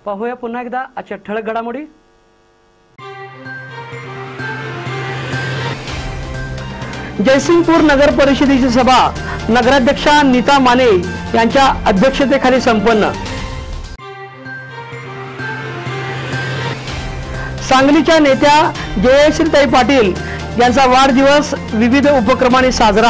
पाहूया पुन्हा एकदा आजच्या ठळक घडामोडी। जयसिंगपूर नगर परिषदेची सभा नगराध्यक्षा नीता माने यांच्या अध्यक्षतेखाली संपन्न। सांगलीच्या नेत्या जयश्रीताई पाटील यांचा वाढदिवस विविध उपक्रमांनी साजरा।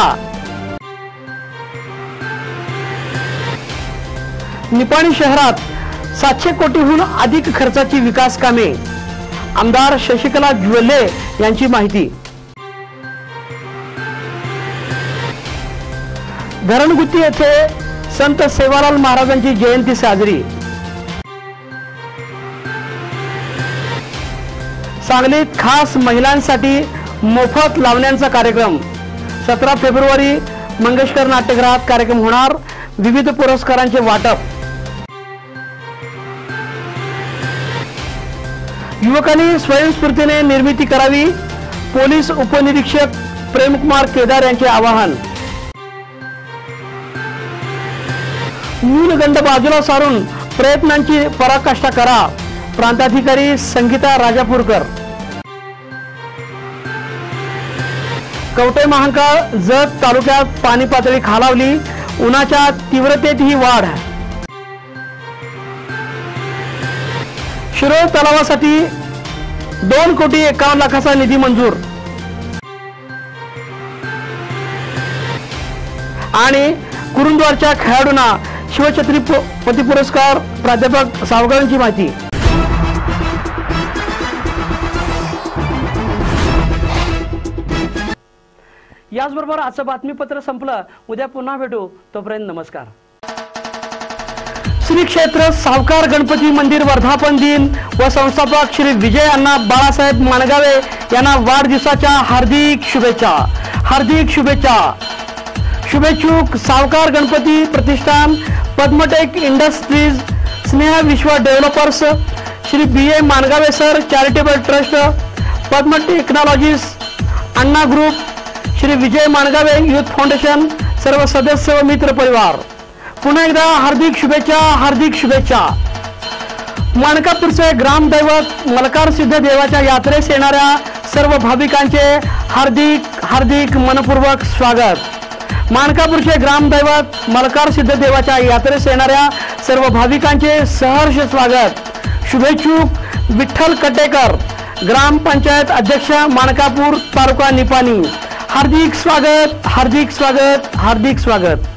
निपाणी शहरात 700 कोटीहून अधिक खर्चाची विकास कामे। आमदार शशिकला ज्वेले यांची माहिती। धरणगुत्ती येथे संत सेवालाल महाराजांची जयंती साजरी। सांगलीत खास महिलांसाठी मोफत लावण्यांचा कार्यक्रम। 17 फेब्रुवारी मंगेशकर नाट्यगृहात कार्यक्रम होणार। विविध पुरस्कारांचे वाटप। युवकांनी स्वयंस्फूर्तीने निर्मिती करावी, पोलीस उपनिरीक्षक प्रेमकुमार केदार यांचे आवाहन। न्यूनगंड बाजूला सारून प्रयत्नांची पराकाष्ठा करा, प्रांताधिकारी संगीता राजापूरकर। कवठे महांकाळ जत तालुक्यात पाणी पातळी खालावली, उन्हाच्या तीव्रतेत ही वाढ। शिरोळ तलावासाठी 2,51,00,000चा निधी मंजूर। आणि कुरुंदवारच्या खेळाडूंना शिवछत्रपती पुरस्कार। प्राध्यापक सावगावांची माहिती। याचबरोबर आजचं बातमीपत्र संपलं। उद्या पुन्हा भेटू, तोपर्यंत नमस्कार। श्री क्षेत्र सावकार गणपती मंदिर वर्धापन दिन व संस्थापक श्री विजय अण्णा बाळासाहेब माणगावे यांना वाढदिवसाच्या हार्दिक शुभेच्छा। हार्दिक शुभेच्छा। शुभेच्छुक Savkar Ganpati Pratishthan, Padmatech industries, Sneha Vishwa developers, Shri BA Mangave sir charitable trust, Padma technologies, Anna group, Shri Vijay Mangave youth foundation, सर्व सदस्य व मित्र परिवार। पुन्हा एकदा हार्दिक शुभेच्छा। हार्दिक शुभेच्छा। माणकापूरचे ग्रामदैवत मलकार सिद्ध देवाच्या यात्रेस येणाऱ्या सर्व भाविकांचे हार्दिक हार्दिक मनपूर्वक स्वागत। माणकापूरचे ग्रामदैवत मलकार सिद्ध देवाच्या यात्रेस येणाऱ्या सर्व भाविकांचे सहर्ष स्वागत। शुभेच्छुक विठ्ठल कटेकर, ग्रामपंचायत अध्यक्ष माणकापूर, तालुका निपाणी। हार्दिक स्वागत, हार्दिक स्वागत, हार्दिक स्वागत।